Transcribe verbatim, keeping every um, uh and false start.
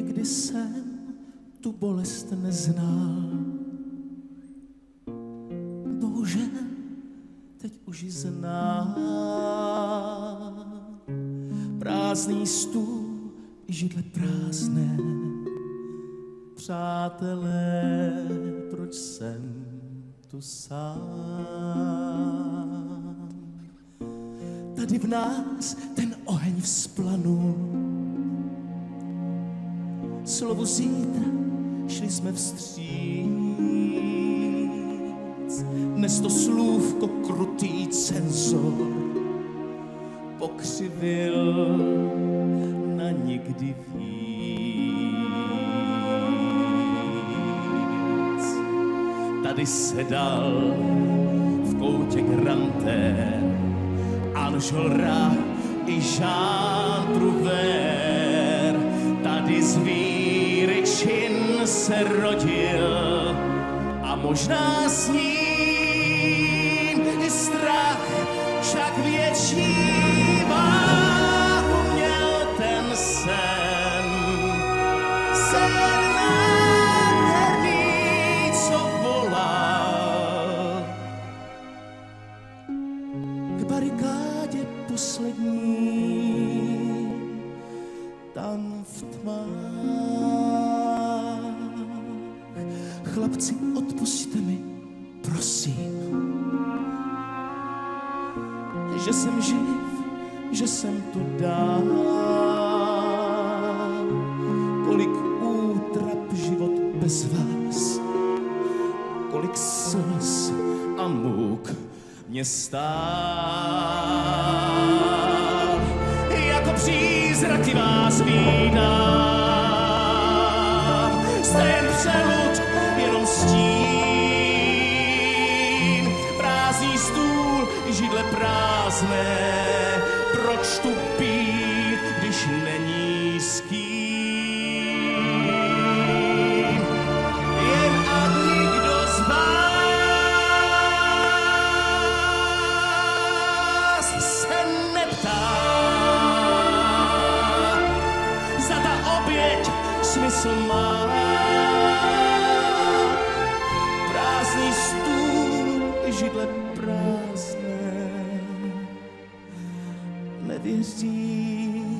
Nikdy jsem tu bolest neznal. Bohužel teď už ji znám. Prázdný stůl i židle prázdné. Přátelé, proč jsem tu sám? Tady v nás ten oheň vzplanul. Slovu zítra šli jsme vstříc. Dnes to slůvko krutý cenzor pokřivil na nikdy víc. Tady sedal v koutě grantér Enjolras i Jean Prouvaire. Tady zvíry čin se rodil a možná s ním i strach, však větší váhu měl ten sen. Sen nádherný, co volal k barikádě poslední, tam v tmách. Chlapci, odpusťte mi, prosím, že jsem živ, že jsem tu dál. Kolik útrap život bez vás, kolik slz a můk mě stál. Jako přízraky vás vídám, jste jen přelud, jenom stín. Prázdný stůl, židle prázdné, proč tu pít, když není s kým? Jen a nikdo z vás se neptá, za ta oběť smysl má. Prázdný stůl, židle prázdné, nevěří